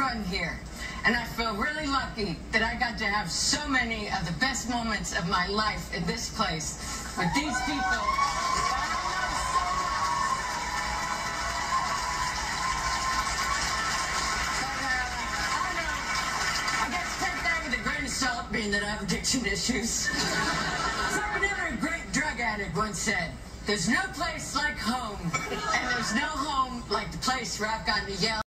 fun here. And I feel really lucky that I got to have so many of the best moments of my life in this place with these people. Salt, being that I have addiction issues. Something a great drug addict once said, "There's no place like home, and there's no home like the place where I've gotten to yell